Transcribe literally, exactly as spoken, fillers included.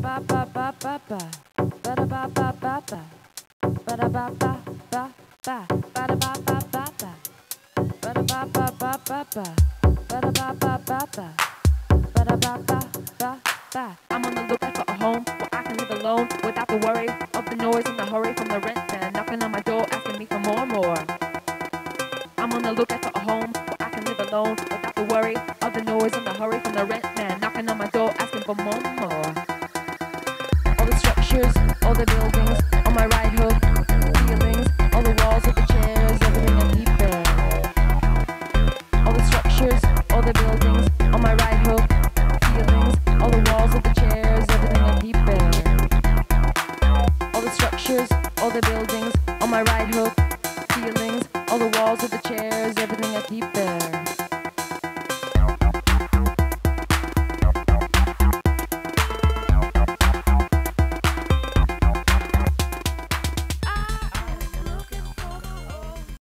I'm on the lookout for a home where I can live alone without the worry of the noise and the hurry from the rent man knocking on my door asking me for more and more. I'm on the lookout for a home where I can live alone without the worry of the noise and the hurry from the rent man knocking on my door asking for more and more. All the structures, all the buildings, on my right hook, ceilings, all the walls of the chairs, everything I keep there. All the structures, all the buildings, on my right hook, ceilings, all the walls of the chairs, everything I keep there. All the structures, all the buildings, on my right hook,